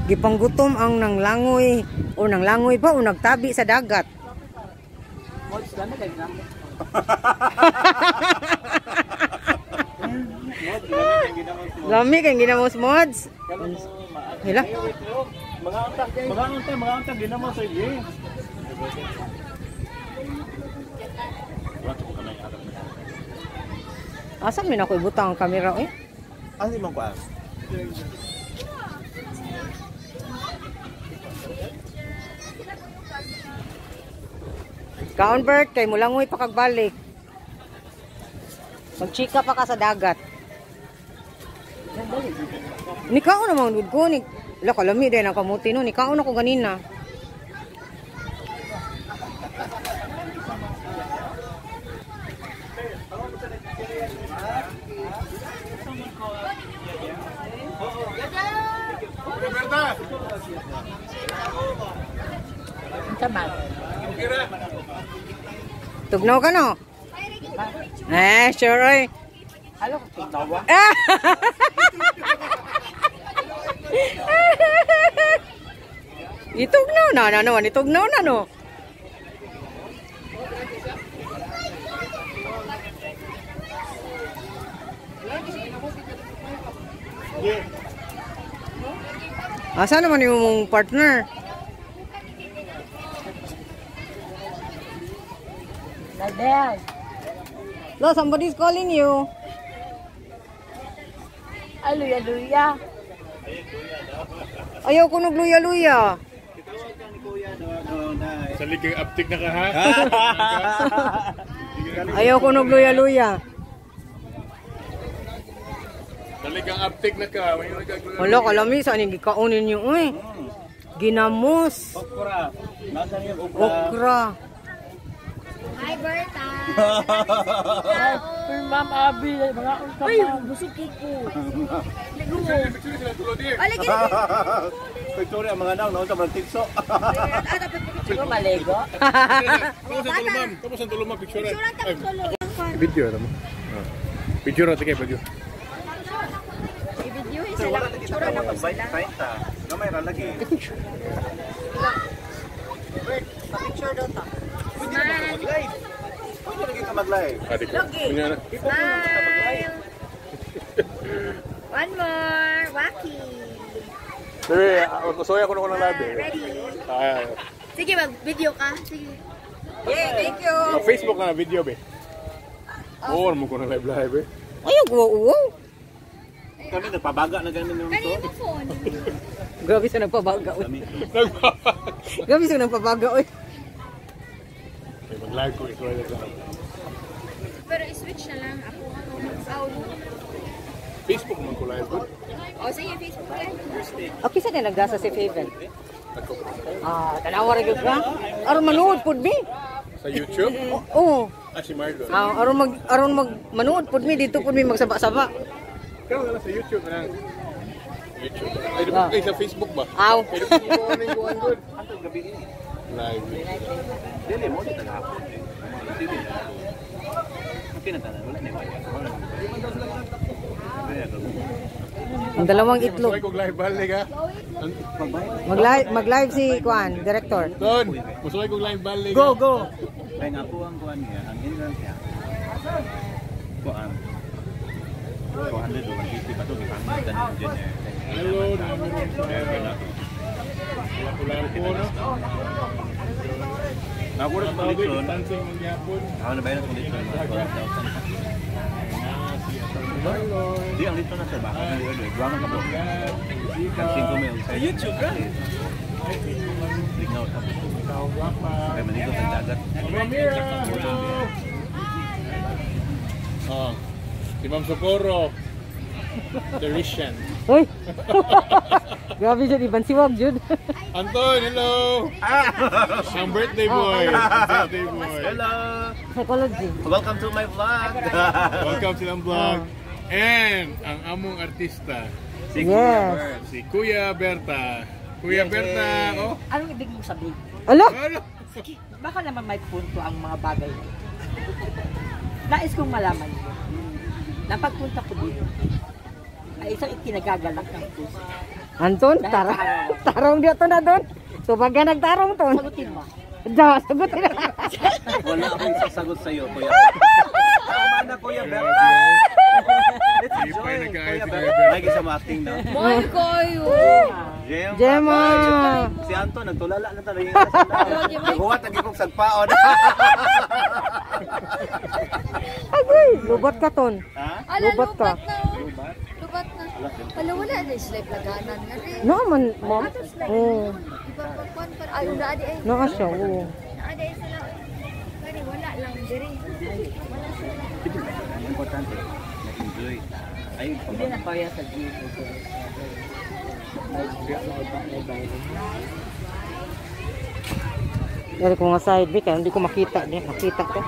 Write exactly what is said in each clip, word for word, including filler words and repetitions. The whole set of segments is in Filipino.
Gipanggutom ang nanglangoy o nanglangoy ba o nagtabi sa dagat. Mods dami kay namo. Lami kay ginamos mods. Hila. Mga unta, mga unta, mga unta ginamo sa iyo. Asa min ako ibutang ang kamera eh? Ano man ko ah? Kaon Bert, kay mulangoy pa kagbalik. Magchika pa ka sa dagat. Ni kaon namang dud ko ni. Wala kalami din ang kamuti no. Ni kaon ako ganina. Tama. Tugnaw ka no? Eh, sure oy. Halo ko tugnaw. Itugnaw na na no, itugnaw na no. Asa naman yung partner? Nadel. Lo, somebody's calling you. Aluya-luya. Ayaw ko nagluya-luya. Sa ligang aptik na ka ha? Ayaw ko nagluya-luya. Sa ligang aptik na ka. Wala, kalami, saan yung gikaunin nyo eh? Ginamos. Okra. Nasaan yung okra? Okra. Hi, Berta! Ay, Ma'am Abby, mga unta. Ay, busog ko. Alay, gina. Victoria, mga nang, naunta mga tikso. Siguro malego. Kamusta ang tulumam? Kamusta ang tulumam? Picture Picture lang tayo tulo. Video na mo. Picture natin kayo, video. I-video isa lang. Picture na ko sila. Gamay ra lagi. Bert, pa-picture daw ta. Smile. Pwede lagi ka mag-live. Adik ko. Logi. Kunya na. Smile. One more. Wacky. Sabi, kusoy ako na ko ng labi. Ready? Ay, Sige, mag-video ka. Sige. Yeah, thank you. sa Facebook na video be. Oo, naman ko na live live eh. Ayaw ko, uwaw. Kami nagpabaga na ganun yung Kanina mo phone. Grabe sa nagpabaga, oy. Nagpa- Grabe sa nagpabaga, oy. Okay, mag-live ko ito. Pero i-switch na lang. Ako ako mag-sound. Facebook naman ko live ko. O, sige, Facebook ka. Okay, saan na nagdasa si Faven? Ah, tanawa rin ka? Aron manood pod mi. Sa YouTube? Oo. Ah, si Marlo. Ah, aron mag aron mag manood pod mi dito pod mi magsaba-saba. Kaya wala sa YouTube na. YouTube. Ay, di ba kayo sa Facebook ba? Aw. Ay, di ba ko ano yung kuhan doon? Live. Dili mo dito na. Dili. Okay na tanan, wala na. Ang dalawang itlog. Musuhay kong live balik ha? Mag-live mag-live si Kuan, director. Don, musuhay kong live balik. Go, go. Kaya nga po ang kuhan niya, ang inland niya. Kuhan. two hundred o one fifty pa ito, kipangit na nyo dyan eh. Hello, namin rin sa wala po no? Ako rin ang koleksyon. Tansing ng yapon. Ako na ba yun ang koleksyon? twelve thousand. Di, ang lito na sir, baka na yun. Gawa ng kapot. Ang cinco mil. Sa YouTube ka? Lignaw. Kaya malikot ang dagat. Ramira! Oh, si Ma'am Socorro. The Rishan. Hoy. Grabe jud iban siwag jud. Anton, hello! Ang birthday boy. Birthday boy. Hello! Psychology. Welcome to my vlog! Welcome silang vlog. And ang among artista, Si Yes. si Kuya Berta. Kuya Berta, oh. Anong ibig mong sabihin? Ala. Ano? Baka naman may punto ang mga bagay mo. Nais kong malaman mo. Napagpunta ko dito ay isang ikinagagalak ng puso. Anton, tarong. Tarong dia to na doon. So, pag ka nagtarong to. Sagutin mo. Da, sagutin na. Wala akong sasagot sa iyo, Kuya. Tama na, Kuya Berta. Let's enjoy, Kuya Berta. Lagi sa acting na. Mahal kayo. Gemma. Gemma. Si Anton, nagtulala na talaga yung kasalanan. Naghuwat, lagi kong sagpaon. Agoy, lubat ka ton. Ha? Ala, Lubat ka. lubat na. Lubat na. Ala, wala na sila plaganan nga rin. No man, ma'am. Oo. Iba pagkuhan pa. Ay, una adi ay. No siya, oo. Naadi ay sila. Kani, wala lang diri. Wala sila. Ang importante, nag-enjoy. Ay, Hindi na kaya sa G. Dari ko nga side B, kaya hindi ko makita niya. Makita ko.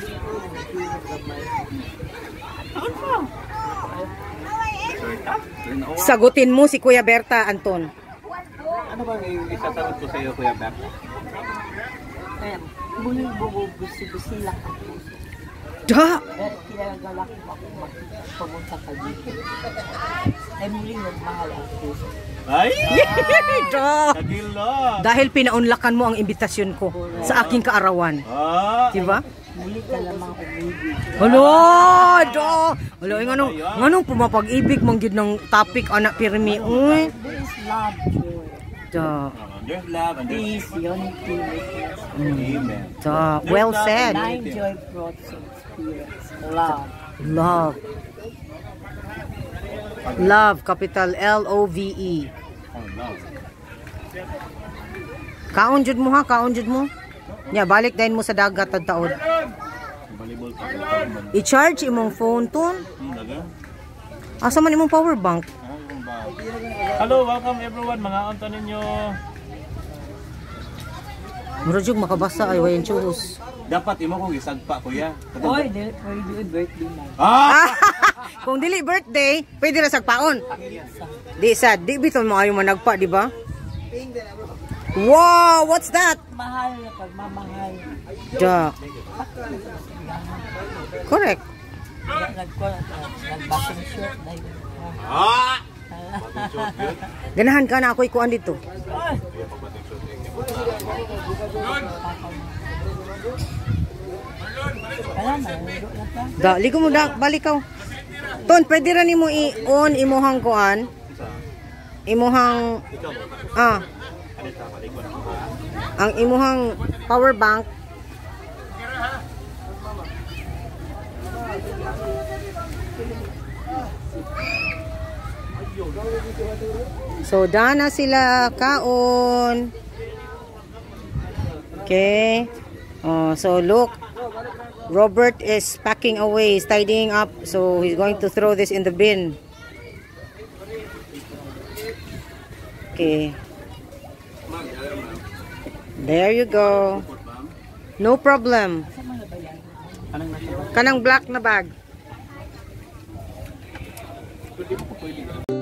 Sagutin mo si Kuya Berta, Anton. ano bang isasagot ko sa iyo, Kuya Berta? Kaya, muli bububusi-busi lang ang puso. Da! Eh, kinagalak mo ako pumunta ka dito. Ay, muli nagmahal ang puso. Ay! Da! Nagilo! Dahil pinaunlakan mo ang imbitasyon ko sa aking kaarawan. Ah! Diba? Muli ka lamang umibig. Hello! Da! Hello, yung anong, anong pumapag-ibig mong gid ng topic, anak pirmi. Uy! There is love, joy, Da! There's love and there's peace, unity, witness, amen. Da! Well said. nine joy fruits of spirits, love. Love. Love, capital L O V E. Oh, no. Kaon jud mo ha, kaon jud mo. Nya balik dayon mo sa dagat at taod. Volleyball pa. I-charge imong phone ton. Hmm, daga. Asa man imong power bank? Hello, welcome everyone. Mga unta ninyo. Mura jud makabasa ay wayan churros. Dapat imo kong isagpa, Kuya. Oy, dili for you birthday man. Ah! Kung dili birthday, pwede ra sagpaon. Di sad, di biton mo ayo managpa, di ba? Wow, what's that? Mahal na pagmamahal. Da. Correct. Nagbasing shirt dahil. Ah! Ganahan ka na ako ikuan dito. Kaya na, ligo na pa. Da, ligo mo da, balikaw. Ton, pwede ra nimo i-on imuhang kuan. Imuhang ah. Ang imuhang power bank. So, dana sila kaon. Okay. Oh, so look. Robert is packing away, he's tidying up, so he's going to throw this in the bin. Okay. There you go. No problem. Kanang black na bag.